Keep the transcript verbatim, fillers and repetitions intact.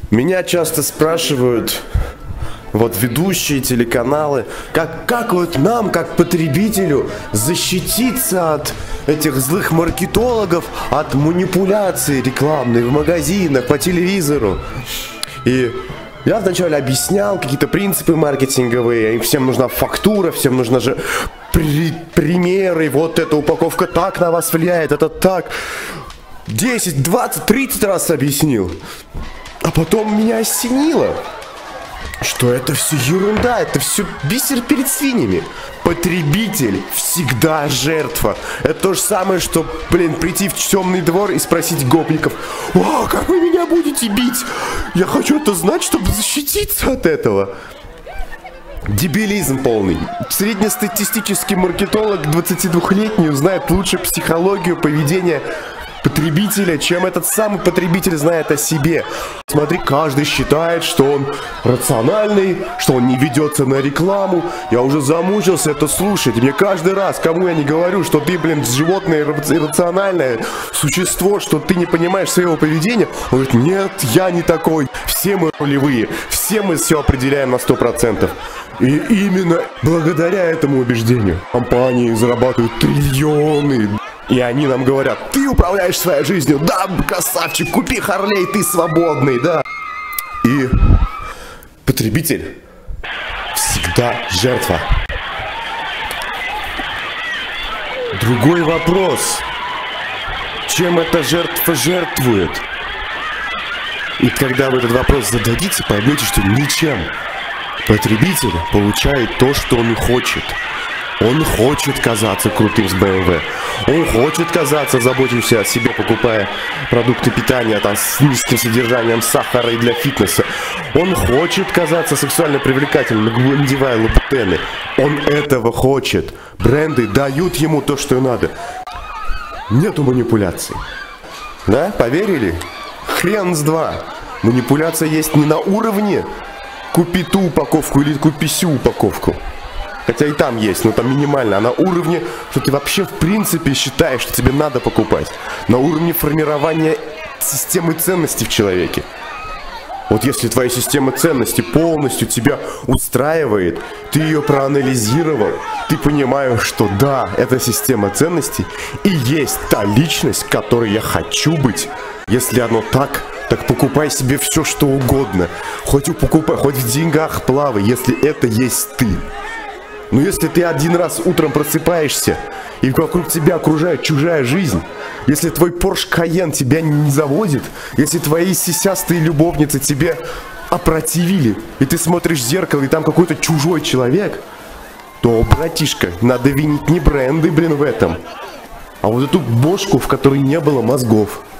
Меня часто спрашивают, вот ведущие телеканалы, как, как вот нам, как потребителю, защититься от этих злых маркетологов, от манипуляций рекламной в магазинах, по телевизору. И я вначале объяснял какие-то принципы маркетинговые, им всем нужна фактура, всем нужны же при, примеры, вот эта упаковка так на вас влияет, это так. десять, двадцать, тридцать раз объяснил. А потом меня осенило, что это все ерунда, это все бисер перед свиньями. Потребитель всегда жертва. Это то же самое, что, блин, прийти в темный двор и спросить гопников: «О, как вы меня будете бить? Я хочу это знать, чтобы защититься от этого». Дебилизм полный. Среднестатистический маркетолог двадцатидвухлетний узнает лучше психологию поведения потребителя, чем этот самый потребитель знает о себе. Смотри, каждый считает, что он рациональный, что он не ведется на рекламу. Я уже замучился это слушать. Мне каждый раз, кому я не говорю, что ты, блин, животное иррациональное существо, что ты не понимаешь своего поведения, он говорит: нет, я не такой. Все мы ролевые, все мы все определяем на сто процентов. И именно благодаря этому убеждению компании зарабатывают триллионы. И они нам говорят: ты управляешь своей жизнью, да, красавчик, купи Харлей, ты свободный, да. И потребитель всегда жертва. Другой вопрос: чем эта жертва жертвует? И когда вы этот вопрос зададите, поймете, что ничем. Потребитель получает то, что он хочет. Он хочет казаться крутым с бэ эм вэ. Он хочет казаться заботимся о себе, покупая продукты питания там с низким содержанием сахара и для фитнеса. Он хочет казаться сексуально привлекательным, надевая лабутены. Он этого хочет. Бренды дают ему то, что надо. Нету манипуляций. Да, поверили? Хрен с два. Манипуляция есть не на уровне «купи ту упаковку» или «купи сю упаковку». Хотя и там есть, но там минимально. А на уровне, что ты вообще в принципе считаешь, что тебе надо покупать. На уровне формирования системы ценностей в человеке. Вот если твоя система ценностей полностью тебя устраивает, ты ее проанализировал, ты понимаешь, что да, эта система ценностей и есть та личность, которой я хочу быть. Если оно так, так покупай себе все, что угодно. Хоть покупай, хоть в деньгах плавай, если это есть ты. Но если ты один раз утром просыпаешься, и вокруг тебя окружает чужая жизнь, если твой Porsche Cayenne тебя не заводит, если твои сисястые любовницы тебе опротивили, и ты смотришь в зеркало, и там какой-то чужой человек, то, братишка, надо винить не бренды, блин, в этом, а вот эту бошку, в которой не было мозгов.